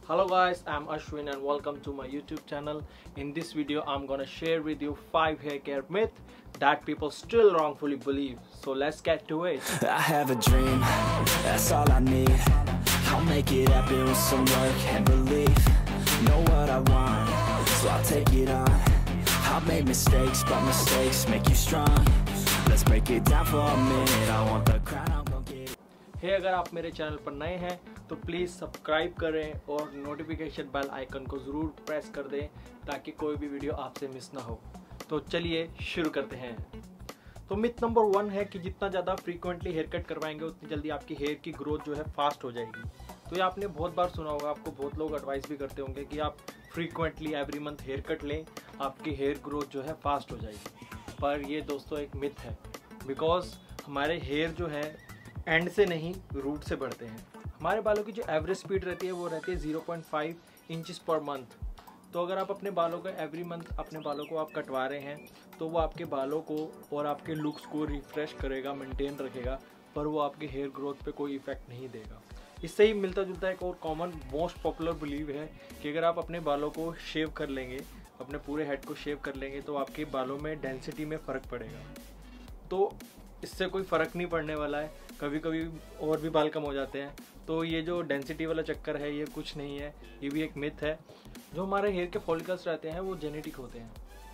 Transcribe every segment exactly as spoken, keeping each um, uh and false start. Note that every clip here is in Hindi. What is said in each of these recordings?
Hello guys, I'm Ashwin and welcome to my YouTube channel. In this video, I'm gonna share with you five hair care myths that people still wrongfully believe. So let's get to it. I have a dream, that's all I need. I'll make it happen with some work and belief. Know what I want, so I'll take it on. I've made mistakes, but mistakes make you strong. Let's break it down for a minute. I want the crown, I'm gonna get it. Hey, अगर आप मेरे चैनल पर नए हैं तो प्लीज़ सब्सक्राइब करें और नोटिफिकेशन बेल आइकन को ज़रूर प्रेस कर दें ताकि कोई भी वीडियो आपसे मिस ना हो। तो चलिए शुरू करते हैं। तो मिथ नंबर वन है कि जितना ज़्यादा फ्रीक्वेंटली हेयर कट करवाएंगे उतनी जल्दी आपकी हेयर की ग्रोथ जो है फास्ट हो जाएगी। तो ये आपने बहुत बार सुना होगा, आपको बहुत लोग एडवाइस भी करते होंगे कि आप frequently every month hair cut लें, आपकी हेयर ग्रोथ जो है फास्ट हो जाएगी। पर ये दोस्तों एक मिथ है, बिकॉज हमारे हेयर जो है एंड से नहीं रूट से बढ़ते हैं। हमारे बालों की जो एवरेज स्पीड रहती है वो रहती है zero point five inches per month. तो अगर आप अपने बालों का एवरी मंथ अपने बालों को आप कटवा रहे हैं तो वो आपके बालों को और आपके लुक्स को रिफ्रेश करेगा, मेंटेन रखेगा, पर वो आपके हेयर ग्रोथ पे कोई इफेक्ट नहीं देगा। इससे ही मिलता जुलता एक और कॉमन मोस्ट पॉपुलर बिलीव है कि अगर आप अपने बालों को शेव कर लेंगे, अपने पूरे हेड को शेव कर लेंगे तो आपके बालों में डेंसिटी में फ़र्क पड़ेगा। तो इससे कोई फ़र्क नहीं पड़ने वाला है, कभी कभी और भी बाल कम हो जाते हैं। तो ये जो डेंसिटी वाला चक्कर है ये कुछ नहीं है, ये भी एक मिथ है। जो हमारे हेयर के फॉलिकल्स रहते हैं वो जेनेटिक होते हैं।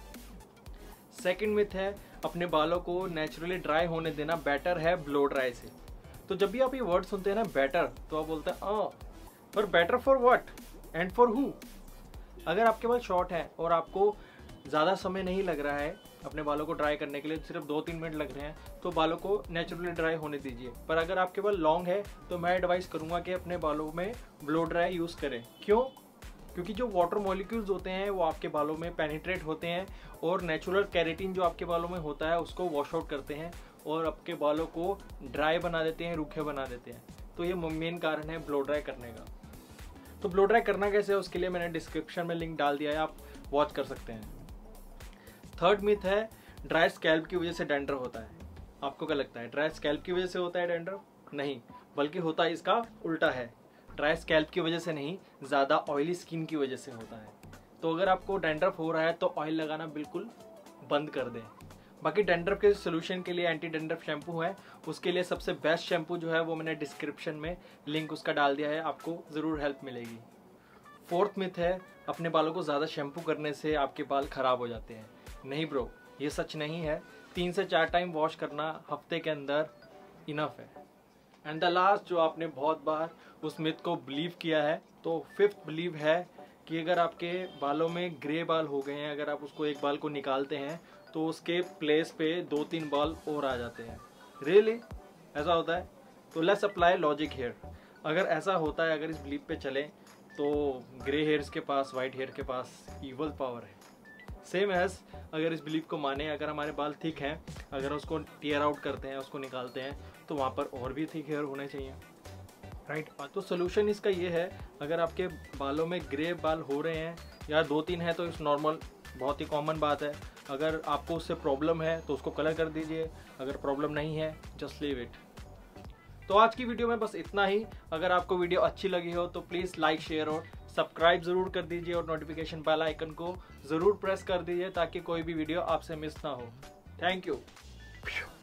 सेकंड मिथ है अपने बालों को नेचुरली ड्राई होने देना बेटर है ब्लो ड्राई से। तो जब भी आप ये वर्ड सुनते हैं ना बेटर, तो आप बोलते हैं आ, पर better for what and for who. अगर आपके बाल शॉर्ट हैं और आपको ज़्यादा समय नहीं लग रहा है अपने बालों को ड्राई करने के लिए, सिर्फ दो तीन मिनट लग रहे हैं, तो बालों को नेचुरली ड्राई होने दीजिए। पर अगर आपके बाल लॉन्ग है तो मैं एडवाइस करूंगा कि अपने बालों में ब्लो ड्राई यूज़ करें। क्यों? क्योंकि जो वाटर मॉलिक्यूल्स होते हैं वो आपके बालों में पेनिट्रेट होते हैं और नेचुरल केराटिन जो आपके बालों में होता है उसको वॉश आउट करते हैं और आपके बालों को ड्राई बना देते हैं, रूखे बना देते हैं। तो ये मेन कारण है ब्लो ड्राई करने का। तो ब्लो ड्राई करना कैसे है उसके लिए मैंने डिस्क्रिप्शन में लिंक डाल दिया है, आप वॉच कर सकते हैं। थर्ड मिथ है ड्राई स्कैल्प की वजह से डैंड्रफ होता है। आपको क्या लगता है ड्राई स्कैल्प की वजह से होता है डैंड्रफ? नहीं, बल्कि होता है इसका उल्टा है। ड्राई स्कैल्प की वजह से नहीं, ज़्यादा ऑयली स्किन की वजह से होता है। तो अगर आपको डैंड्रफ हो रहा है तो ऑयल लगाना बिल्कुल बंद कर दें। बाकी डैंड्रफ के सोल्यूशन के लिए एंटी डैंड्रफ शैम्पू है, उसके लिए सबसे बेस्ट शैम्पू जो है वो मैंने डिस्क्रिप्शन में लिंक उसका डाल दिया है, आपको ज़रूर हेल्प मिलेगी। फोर्थ मिथ है अपने बालों को ज़्यादा शैम्पू करने से आपके बाल ख़राब हो जाते हैं। नहीं ब्रो, ये सच नहीं है। तीन से चार टाइम वॉश करना हफ्ते के अंदर इनफ है। एंड द लास्ट जो आपने बहुत बार उस मिथ को बिलीव किया है, तो फिफ्थ बिलीव है कि अगर आपके बालों में ग्रे बाल हो गए हैं, अगर आप उसको एक बाल को निकालते हैं तो उसके प्लेस पे दो तीन बाल और आ जाते हैं। रियली ऐसा होता है? तो लेट्स अप्लाई लॉजिक हेयर। अगर ऐसा होता है, अगर इस बिलीव पे चलें, तो ग्रे हेयर्स के पास, वाइट हेयर के पास इवल पावर है। सेम एज अगर इस बिलीव को माने, अगर हमारे बाल थिक हैं, अगर उसको टीयर आउट करते हैं, उसको निकालते हैं, तो वहाँ पर और भी थिक हेयर होने चाहिए, राइट। तो सोल्यूशन इसका ये है, अगर आपके बालों में ग्रे बाल हो रहे हैं या दो तीन है तो इट्स नॉर्मल, बहुत ही कॉमन बात है। अगर आपको उससे प्रॉब्लम है तो उसको कलर कर दीजिए, अगर प्रॉब्लम नहीं है जस्ट लीव इट। तो आज की वीडियो में बस इतना ही। अगर आपको वीडियो अच्छी लगी हो तो प्लीज़ लाइक, शेयर और सब्सक्राइब ज़रूर कर दीजिए और नोटिफिकेशन बेल आइकन को ज़रूर प्रेस कर दीजिए ताकि कोई भी वीडियो आपसे मिस ना हो। Thank you.